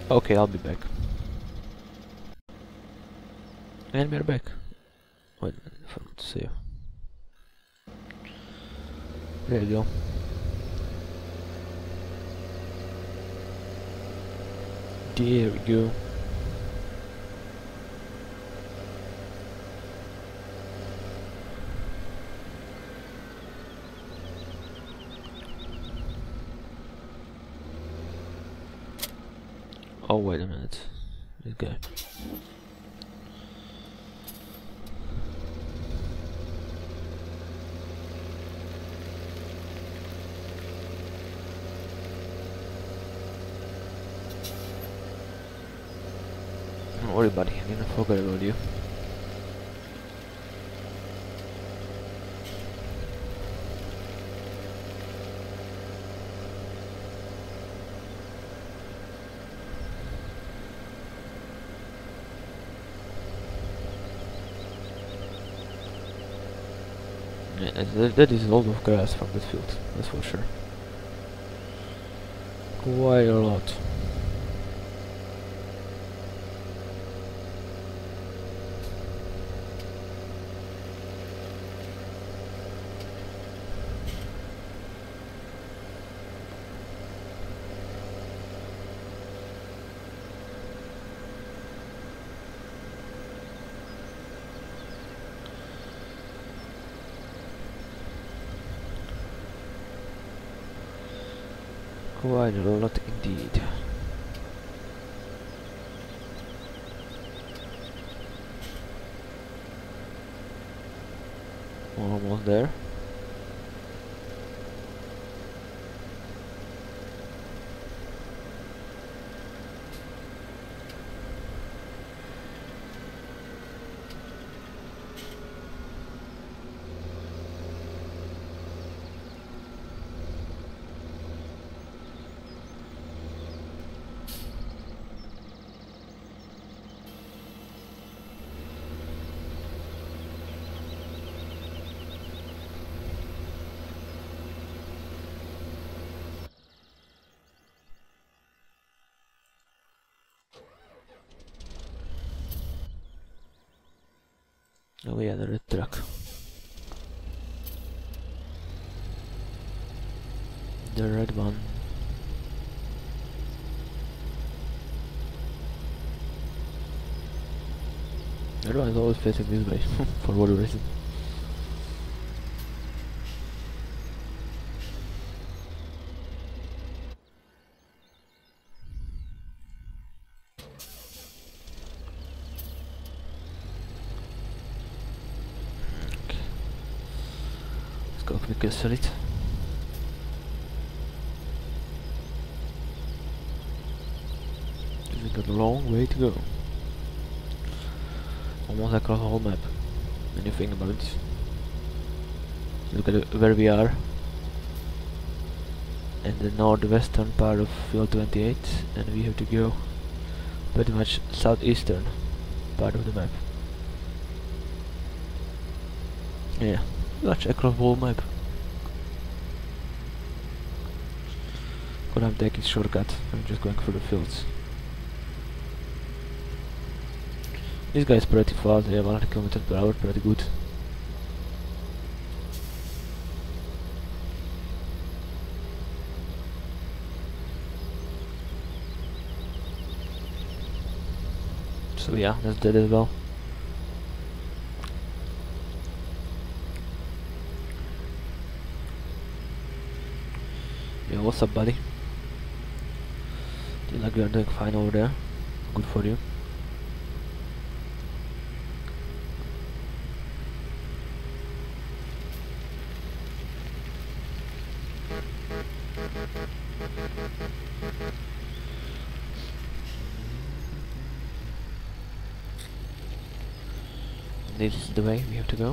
Okay, I'll be back. And we're back. Wait a minute, I forgot to save. There you go. There we go. Oh, wait a minute. This guy. Don't worry, buddy. I didn't forget about you. Yeah, that is a lot of grass from that field, that's for sure. Quite a lot. Quite a lot indeed. Almost there. Oh yeah, the red truck. The red one. The red one is always facing this way, for what reason. Okay. Let's go quickly sell it. We've got a long way to go. Almost across the whole map. When you think about it. Look at where we are. In the northwestern part of field 28, and we have to go pretty much southeastern part of the map. Yeah, much across the whole map. But I'm taking shortcut. I'm just going through the fields. This guy's pretty fast. Yeah, 100 kilometers per hour, pretty good. So yeah, that's that as well. Yeah, what's up, buddy? Feel like we are doing fine over there. Good for you. This is the way we have to go.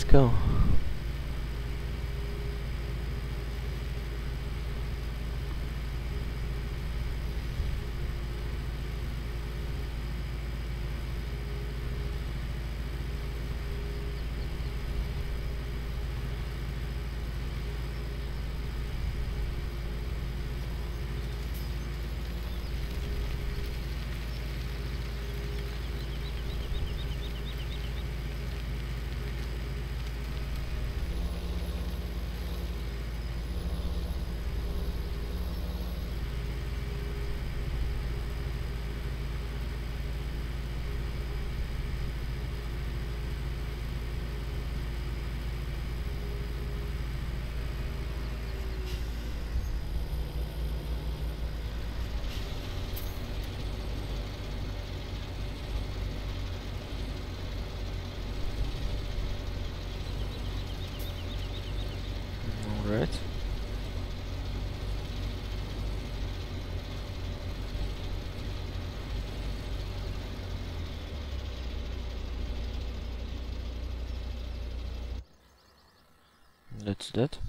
go. Alright. That's that.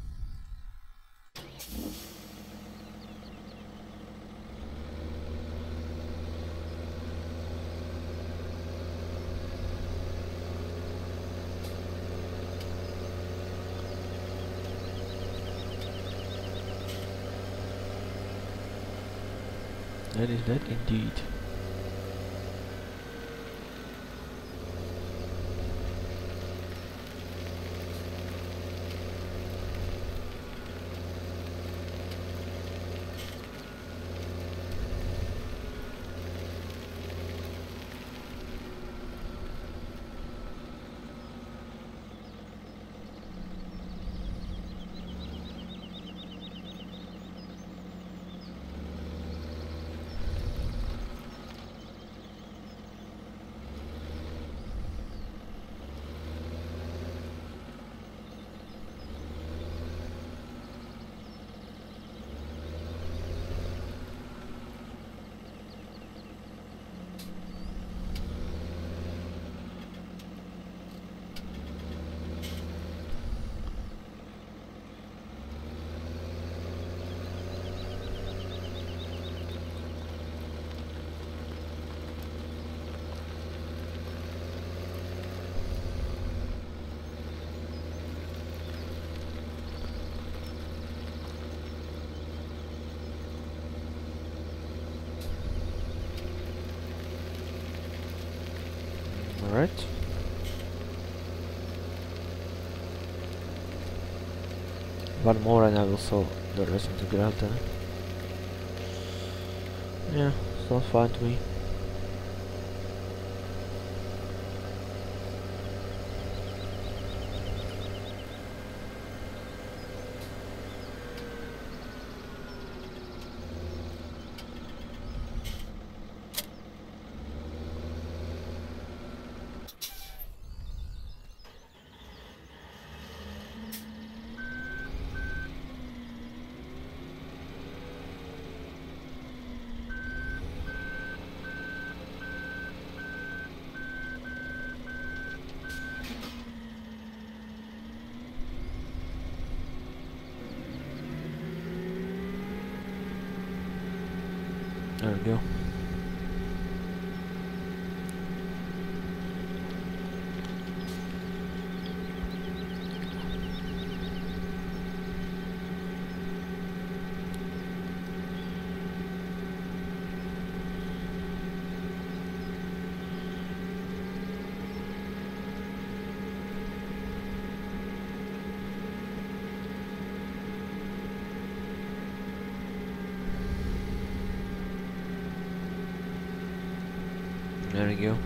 That is that indeed. Alright. One more and I will solve the rest of the graph then. Yeah, sounds fine to me. There we go. There we go.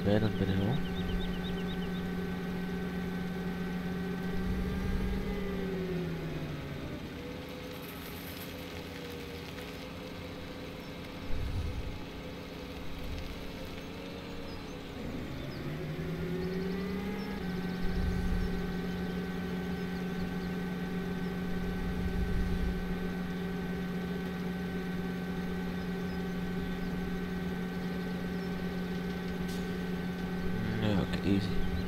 Nee, not bad at all. Okay, easy.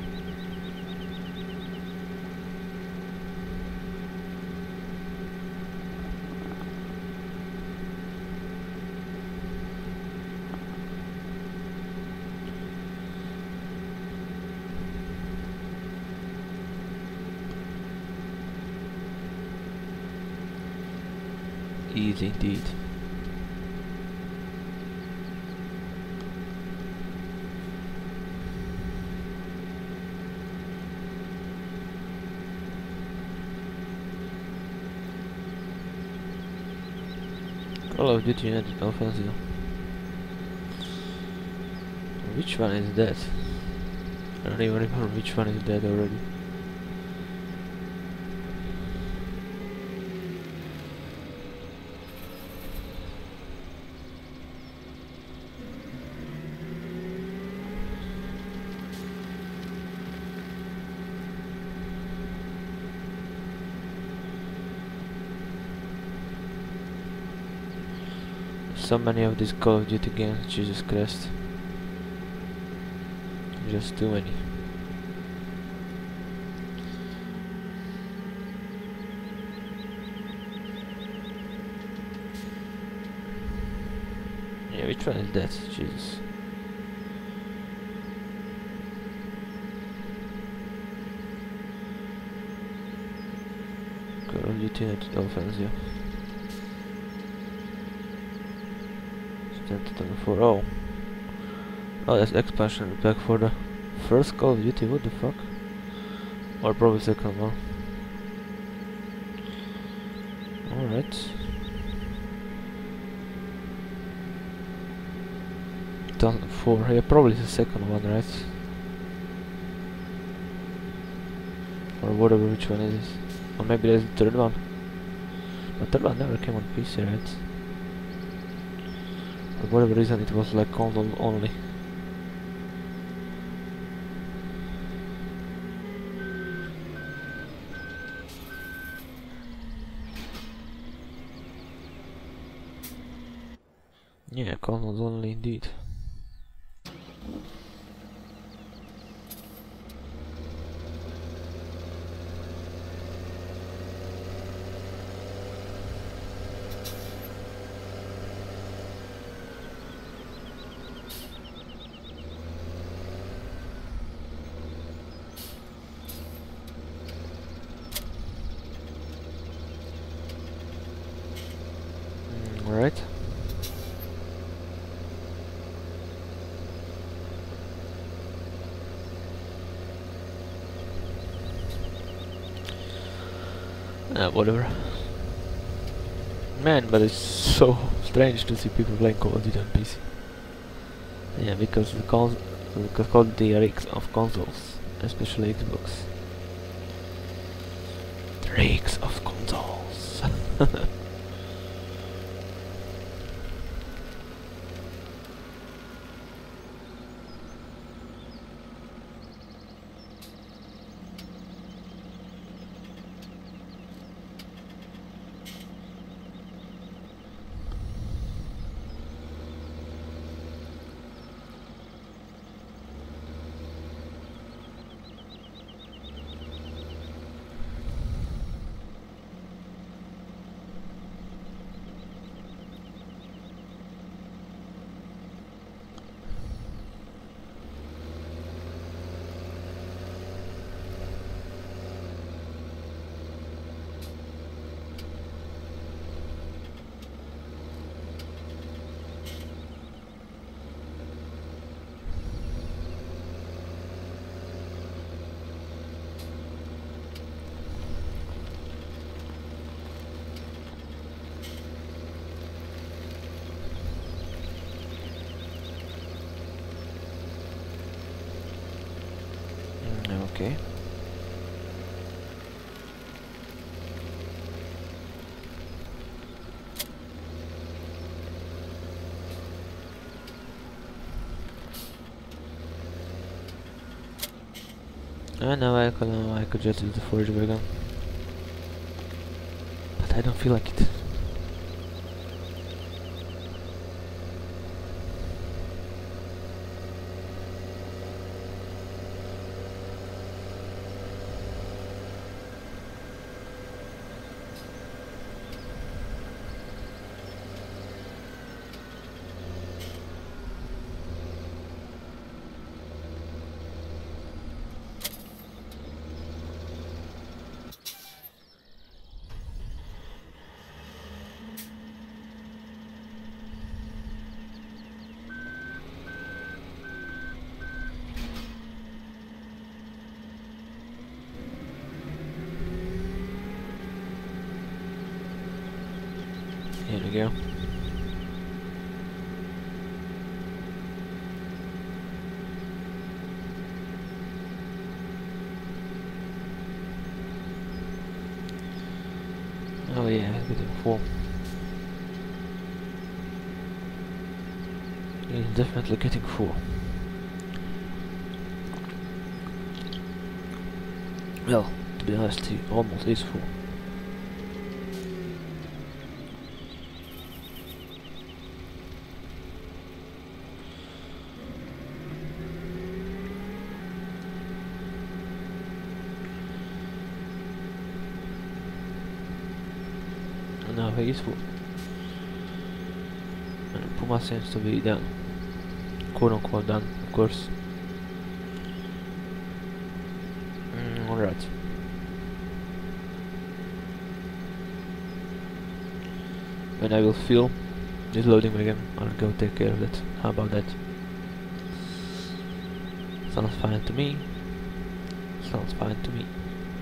Easy indeed. Call of Duty United Offensive. Which one is that? I don't even remember which one is that already. So many of these Call of Duty games, Jesus Christ. Just too many. Yeah, which one is that? Jesus. Call of Duty United Offensive. Oh. Oh, that's expansion pack for the first Call of Duty, what the fuck? Or probably second one. Alright. 2004, yeah, probably the second one, right? Or whatever, which one it is. Or maybe there's the third one. The third one never came on PC, right? For whatever reason it was like console only. Yeah, consoles only indeed. Alright. Whatever. Man, but it's so strange to see people playing Call of Duty on PC. Yeah, because because Call of Duty reeks of consoles, especially Xbox. The reeks of consoles. Okay. Now I could just use the forge wagon. But I don't feel like it. Here we go. Oh yeah, it's getting full. It's definitely getting full. Well, to be honest, he almost is full. Now he is full. And Puma seems to be done. Quote unquote done, of course. Alright. When I will fill this loading wagon, I'll go take care of that. How about that? Sounds fine to me. Sounds fine to me.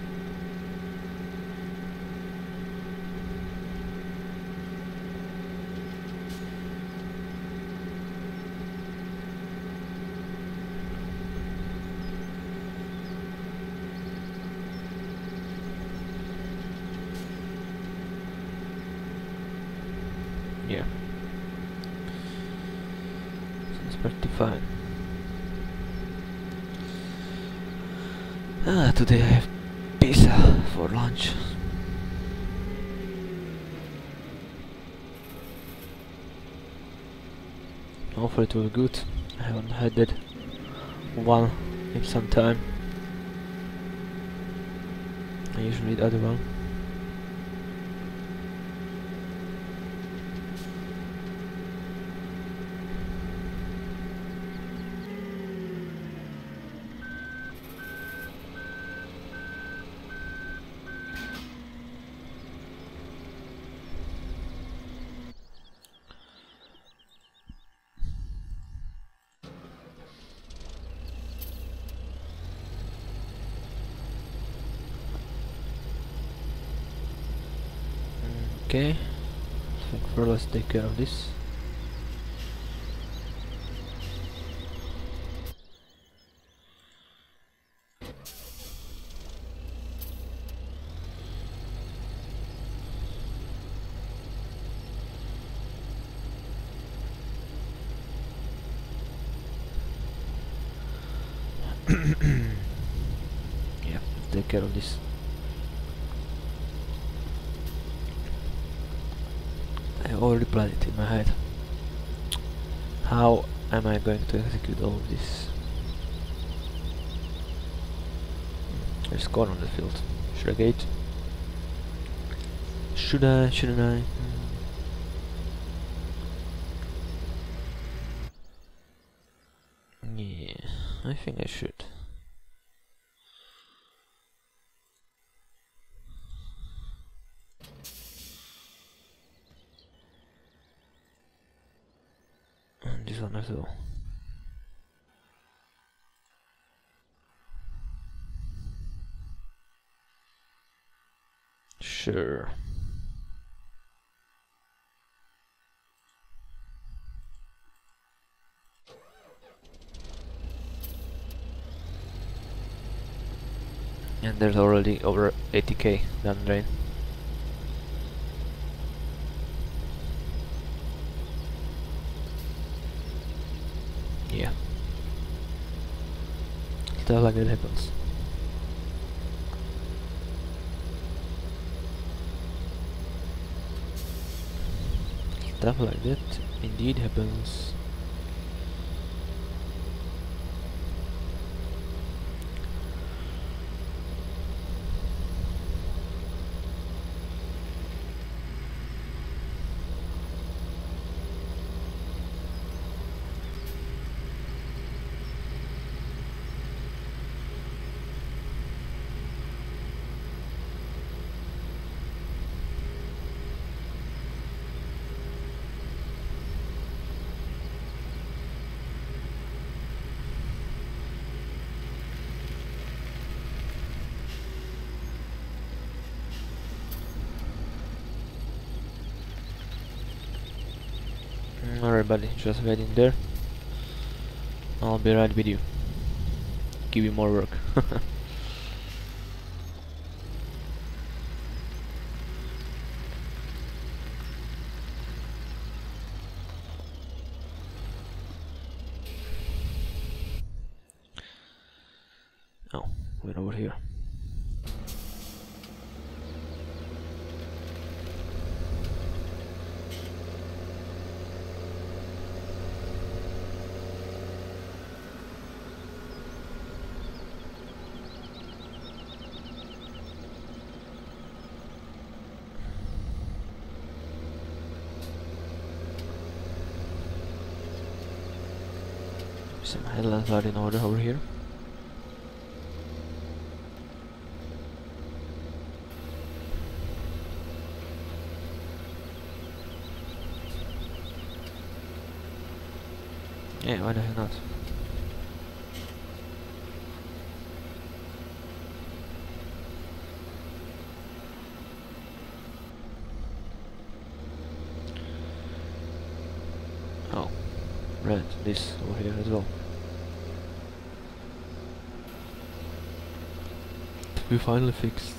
Yeah. Sounds pretty fine. Today I have pizza for lunch. Hopefully it will be good. I haven't had that one in some time. I usually eat other one. Okay, so first let's take care of this. Yeah, let's take care of this. I already planned it in my head. How am I going to execute all of this? There's corn on the field. Should I gate? Should I? Shouldn't I? Yeah, I think I should. And this one as well. Sure. And there's already over 80k down the drain. Yeah. Stuff like that happens. Stuff like that indeed happens. Alright buddy, just wait in there. I'll be right with you. Give you more work. Oh, we're over here. Some headlands are in order over here. Yeah, why the hell not? Oh, right, this over here as well. We finally fixed.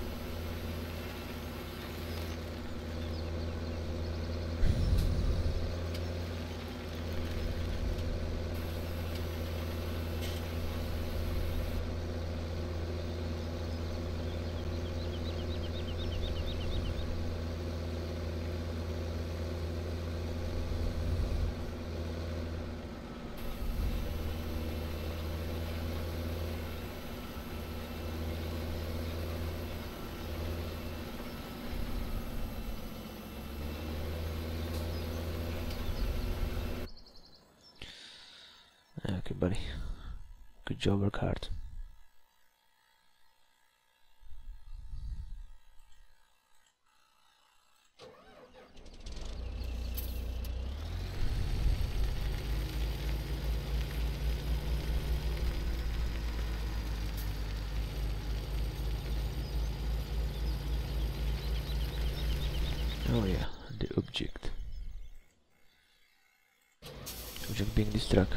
Okay, buddy. Good job, work hard. Oh yeah, the object. Object being this truck.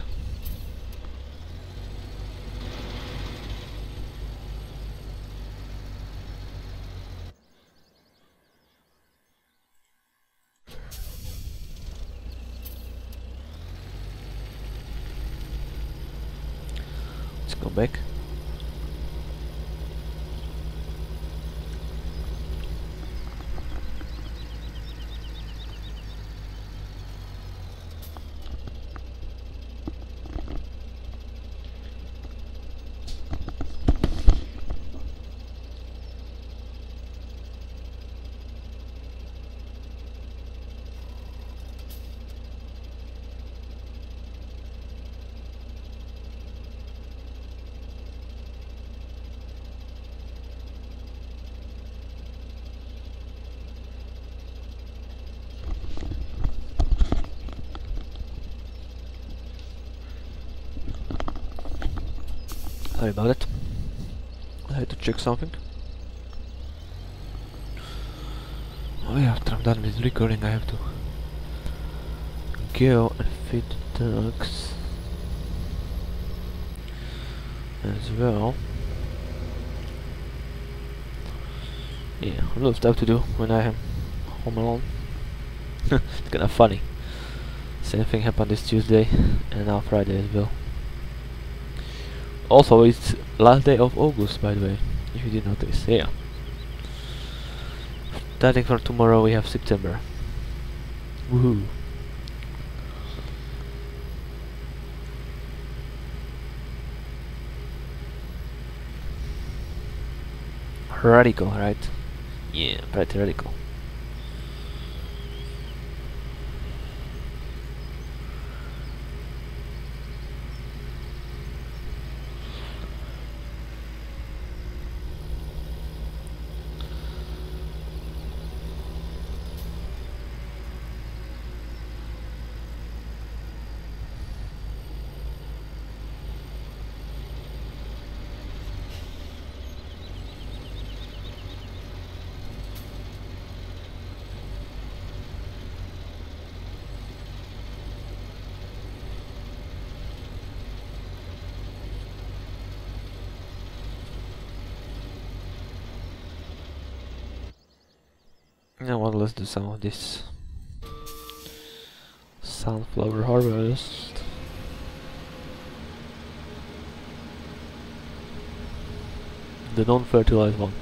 Let's go back. Sorry about it. I had to check something. Oh yeah, after I'm done with recording I have to go and feed the ducks as well. Yeah, a lot of stuff to do when I am home alone. It's kinda funny. Same thing happened this Tuesday and now Friday as well. Also, it's last day of August, by the way, if you didn't notice. Yeah. Starting from tomorrow, we have September. Woohoo! Radical, right? Yeah, pretty radical. Now well, let's do some of this sunflower harvest. The non-fertilized one.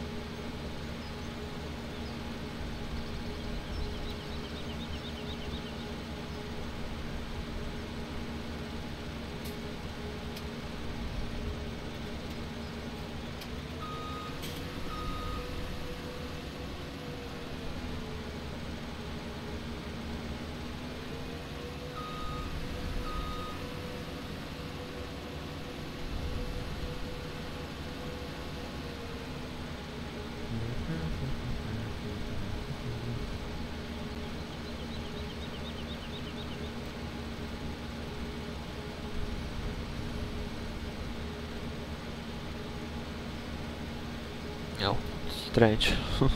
Oh, strange.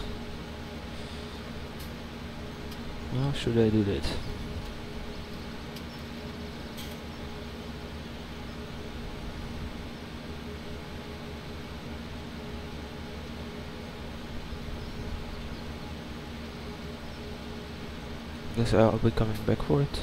How should I do that? Guess I'll be coming back for it.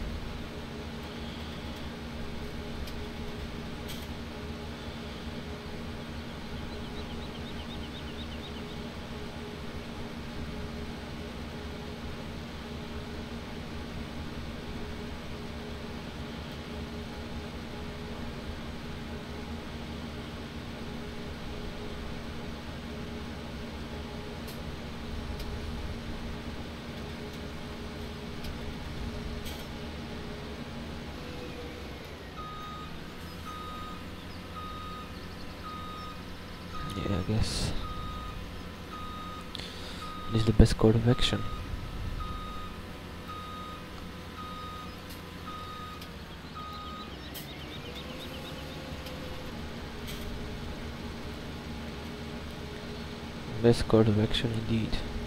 Yeah, I guess this is the best course of action. Best course of action indeed.